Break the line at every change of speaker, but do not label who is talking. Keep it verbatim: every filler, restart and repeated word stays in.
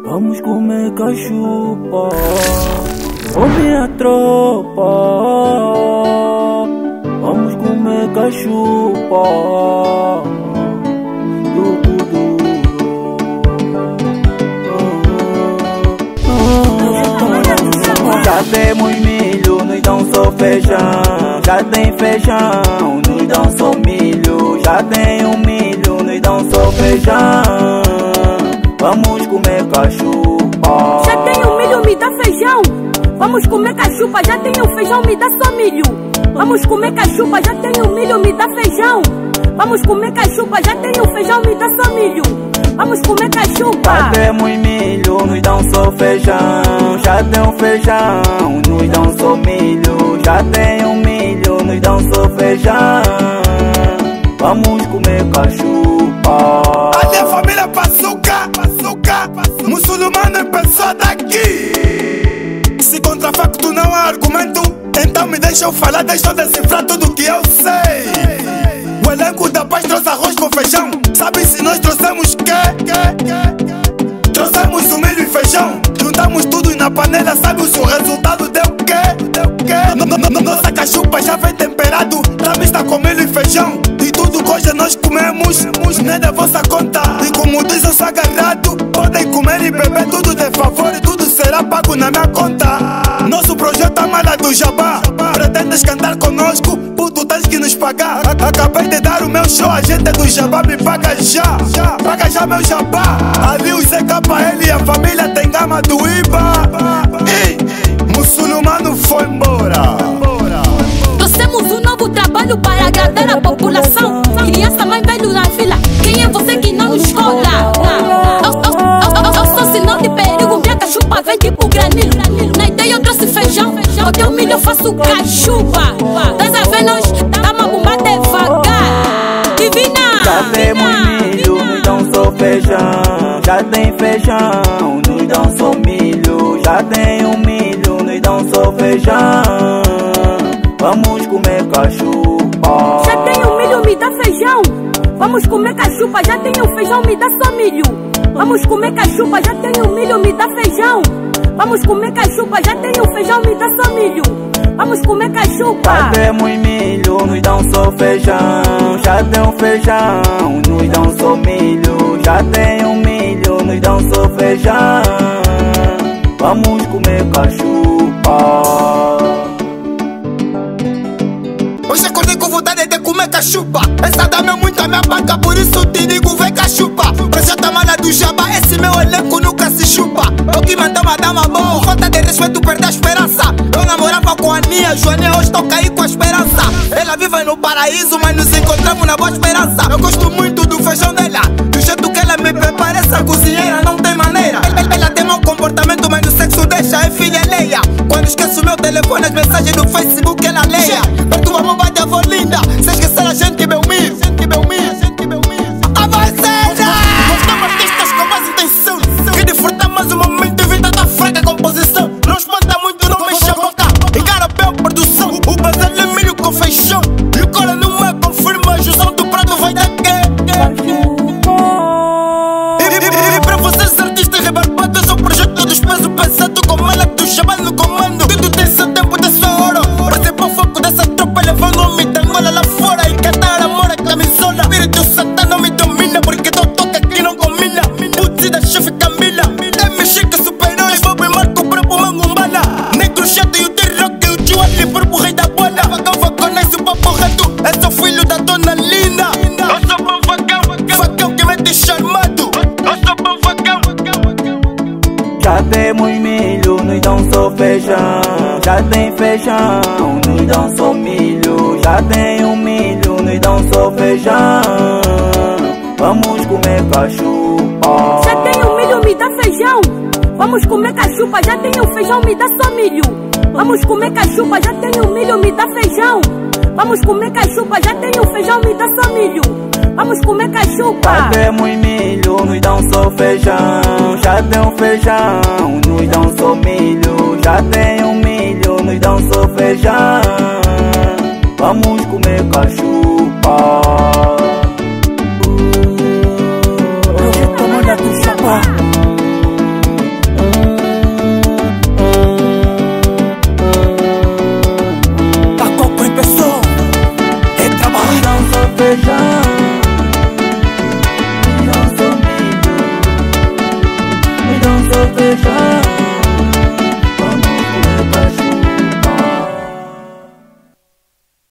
Vamos comer cachupa, ô minha tropa. Vamos comer cachupa do duro. Já temos milho, nos dão só feijão. Já tem feijão, nos dão só milho. Já tem um milho, nos dão só feijão. Vamos comer cachupa.
Já tenho milho, me dá feijão. Vamos comer cachupa, já tenho feijão, me dá só milho. Vamos comer cachupa, já tenho milho, me dá feijão. Vamos comer cachupa, já tenho feijão, me dá só milho. Vamos comer cachupa.
Já temos milho, nos dão só feijão. Já tem um feijão, nos dão só milho. Já tem um milho, nos dão só feijão. Vamos comer cachupa.
A minha família Paçuca, Paçuca, muçulmano é pessoa daqui. Se contra facto não há argumento, então me deixa eu falar, deixa eu decifrar tudo que eu sei. O elenco da paz trouxe arroz com feijão. Sabe se nós trouxemos quê? Trouxemos o milho e feijão. Juntamos tudo e na panela, sabe se o resultado deu quê? Deu quê? Nossa cachupa já vem temperado, tá mista com milho e feijão. E tudo que hoje nós comemos, não é da vossa conta. E como diz eu sou agarrado, podem comer e beber tudo de favor e tudo será pago na minha conta. Nosso projeto é mala do Jabá. Pretendes cantar conosco? Puto, tens que nos pagar. Acabei de dar o meu show, a gente do Jabá me paga já. Paga já meu Jabá. Ali o Z K L e a família tem gama do Iba. Ei, muçulmano foi embora.
Trouxemos um novo trabalho para agradar a população. Criança, mãe, velho na fila. Quem é você que não nos cola? Eu sou sinal de perigo, minha cachupa vem tipo granilo. Na ideia eu trouxe feijão, o teu milho eu faço cachupa. Tás a ver nós, dá uma bomba devagar. Divina!
Já temos milho, nos dão só feijão. Já tem feijão, nos dão só milho. Já tem um milho, nos dão só feijão. Vamos comer cachupa.
Já tenho milho, me dá feijão. Vamos comer cachupa, já tenho feijão, me dá só milho. Vamos comer cachupa, já tenho milho, me dá feijão. Vamos comer cachupa, já tenho feijão, me dá só milho. Vamos comer cachupa.
Já temos milho, nos dão só feijão. Já tem um feijão, nos dão só milho. Já tem um milho, nos dão só feijão. Vamos comer cachupa.
Hoje acordei com vontade de comer cachupa. Essa dama é muito a minha banca, por isso te digo vem cachupa. Projeto mala do Jabá, esse meu elenco nunca se chupa. Eu que mandei uma dama boa, falta de respeito, perder a esperança. Eu namorava com a Nia, Joaninha, hoje tô caí com a esperança. Ela vive no paraíso, mas nos encontramos na boa esperança. Eu gosto muito do feijão dela, do jeito que ela me prepara, essa cozinheira não tem maneira. Ela tem mau comportamento, mas no sexo deixa, é filha alheia. Quando esqueço meu telefone, as mensagens do Facebook ela leia. Perturba meu bate, avó linda, se esquecer a gente meu mir, gente meu mir, gente meu mir. A vozeira! Nós temos artistas com mais intenção, que desfrutar mais um momento e vida da fraca composição. Nós manda muito, não mexe a boca, engarapé a produção. O bazar é milho com feijão, e o cola não é confirma, a jusão do prato vai dar quê? E, e, e pra vocês artistas rebarbados, é o projeto dos pesos pesado com mala do Jabá no comando. Tudo tem seu tempo, tem sua hora. Pra ser bom foco dessa tropa, levando a mita angola lá fora. E cantar amor a camisola. Espírito Santana não me domina, porque tô toca aqui não combina. Putz da chefe Camila, M X que super-herói, vou me marco pra pro mangumbala. Negro chato e o T-Rock e o Joali por pro rei da bola. Vagão, vagão, esse papo reto, é só filho da dona Lina. Eu sou bom vagão, vagão que mete charmado. Eu sou bom vagão.
Já temos milho, nos dão só feijão. Já tem feijão, nos dão só milho. Já tem um milho, nos dão só feijão. Vamos comer cachupa.
Já tenho milho, me dá feijão. Vamos comer cachupa, já tenho feijão, me dá só milho. Vamos comer cachupa, já tenho milho, me dá feijão. Vamos comer cachupa, já tenho feijão, me dá só milho. Vamos comer cachupa.
Já temos milho, nos dão só feijão. Já tem um feijão, nos dão só milho. Já tem um milho, nos dão só feijão. Vamos comer cachupa. Projeto mala do Jabá. feijão.